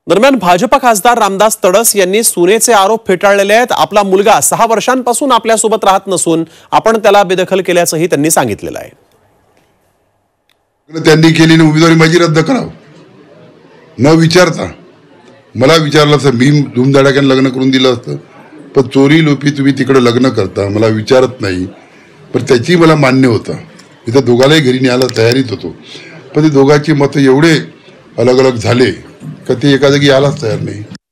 दरम्यान भाजपा खासदार रामदास तडस यांनी सुनेचे आरोप फेटाळलेले आहेत। आपला मुलगा 6 वर्षांपासून आपल्या सोबत राहत नसून आपण त्याला बेदखल केल्याचंही त्यांनी सांगितलेलं आहे। त्यांनी केलेली उमेदवारी माझी रद्द करावं न विचारता। मला विचारलं तर मी धूमधडाक्याने लग्न करून दिलं असतं, पण चोरी लोपी तुम्ही तिकडे लग्न करता मला विचारत नाही। पण त्याची मला मान्य होतं, मी तर दोघालाही घरी न्यायला तयारीत होतो, पण ते दोघांची मतं एवढे अलग अलग झाले का ते एका जागी यायलाच तयार नाही।